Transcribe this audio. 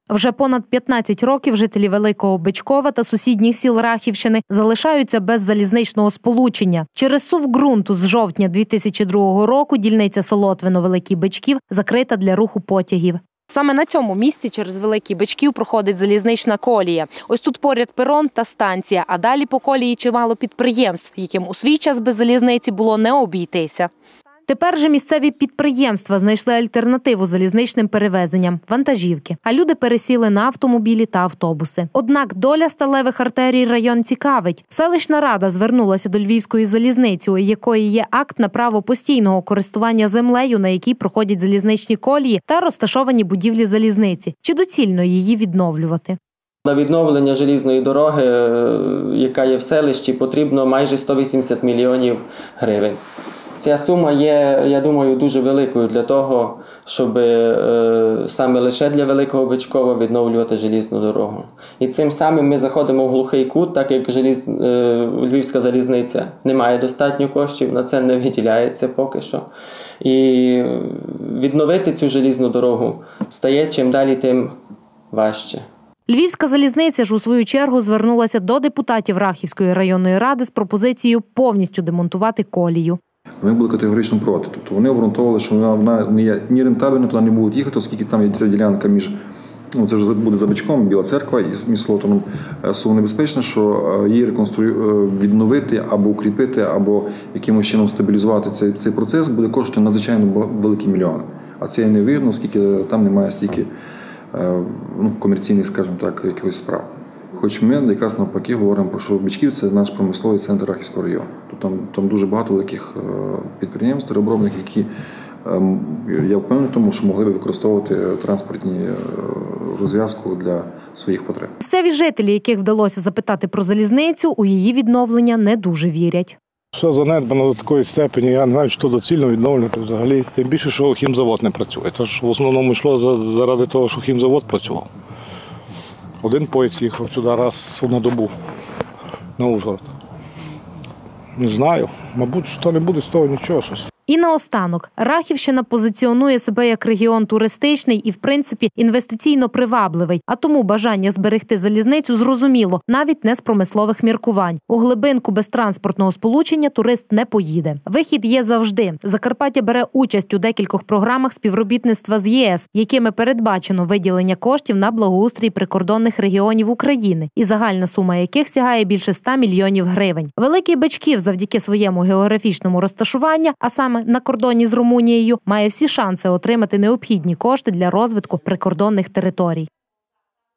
Вже понад 15 років жителі Великого Бичкова та сусідніх сіл Рахівщини залишаються без залізничного сполучення. Через сув ґрунту з жовтня 2002 року дільниця Солотвино-Великий Бичків закрита для руху потягів. Саме на цьому місці через Великий Бичків проходить залізнична колія. Ось тут поряд перон та станція, а далі по колії чимало підприємств, яким у свій час без залізниці було не обійтися. Тепер же місцеві підприємства знайшли альтернативу залізничним перевезенням – вантажівки. А люди пересіли на автомобілі та автобуси. Однак доля сталевих артерій район цікавить. Селищна рада звернулася до Львівської залізниці, у якої є акт на право постійного користування землею, на якій проходять залізничні колії та розташовані будівлі залізниці. Чи доцільно її відновлювати? На відновлення желізної дороги, яка є в селищі, потрібно майже 180 мільйонів гривень. Ця сума є, я думаю, дуже великою для того, щоб саме лише для Великого Бичкова відновлювати желізну дорогу. І цим самим ми заходимо в глухий кут, так як Львівська залізниця не має достатньо коштів, на це не виділяється поки що. І відновити цю желізну дорогу стає чим далі, тим важче. Львівська залізниця ж у свою чергу звернулася до депутатів Рахівської районної ради з пропозицією повністю демонтувати колію. Вони були категорично проти. Тобто вони обґрунтовували, що вона не є ні рентабельна, туди не будуть їхати, оскільки там є ця ділянка між, це вже буде за Бичком, Біла Церква і між Солотвином, суво небезпечно, що її відновити або укріпити, або якимось чином стабілізувати цей процес буде коштувати надзвичайно великі мільйони. А це не вигідно, оскільки там немає стільки комерційних, скажімо так, якихось справ. Хоч ми якраз навпаки говоримо про, що Бичків – це наш промисловий центр Рахівського району. Там дуже багато великих підприємств, переробних, які, я впевнений в тому, що могли б використовувати транспортні розв'язку для своїх потреб. Місцеві жителі, яких вдалося запитати про залізницю, у її відновлення не дуже вірять. Все занедбано до такої степені, я не знаю, що доцільно відновлювати взагалі. Тим більше, що хімзавод не працює. Тож в основному йшло заради того, що хімзавод працював. Один поїзд їхав сюди раз на добу, на Ужгород. Не знаю, мабуть, що не буде з того нічого щось. І наостанок, Рахівщина позиціонує себе як регіон туристичний і, в принципі, інвестиційно привабливий. А тому бажання зберегти залізницю зрозуміло, навіть не з промислових міркувань. У глибинку без транспортного сполучення турист не поїде. Вихід є завжди. Закарпаття бере участь у декількох програмах співробітництва з ЄС, якими передбачено виділення коштів на благоустрій прикордонних регіонів України, і загальна сума яких сягає більше 100 мільйонів гривень. Великий Бичків завдяки своєму географічному розташуванню, а саме на кордоні з Румунією, має всі шанси отримати необхідні кошти для розвитку прикордонних територій.